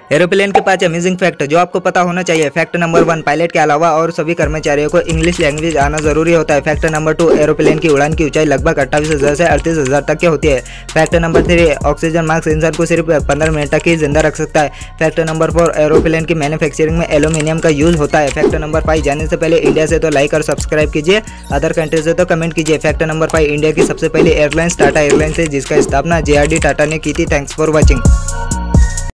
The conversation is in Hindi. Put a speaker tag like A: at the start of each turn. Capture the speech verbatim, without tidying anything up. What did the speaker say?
A: एरोप्लेन के पांच अमेजिंग फैक्ट जो आपको पता होना चाहिए। फैक्ट नंबर वन, पायलट के अलावा और सभी कर्मचारियों को इंग्लिश लैंग्वेज आना जरूरी होता है। फैक्ट नंबर टू, एरोप्लेन की उड़ान की ऊंचाई लगभग अट्ठाईस हजार से अड़तीस हजार तक की होती है। Fact number three, oxygen mask इंसान को सिर्फ पंद्रह मिनट तक ही जिंदा रख सकता है। फैक्ट नंबर फोर, एरोप्लेन की मैन्युफैक्चरिंग में एल्यूमिनियम का यूज होता है। फैक्ट नंबर फाइव, जाने से पहले इंडिया से तो लाइक और सब्सक्राइब कीजिए, अदर कंट्री से तो कमेंट कीजिए। फैक्ट नंबर फाइव, इंडिया की सबसे पहली एयरलाइंस टाटा एयरलाइंस है जिसका स्थापना जे आर डी टाटा ने की थी। Thanks for watching.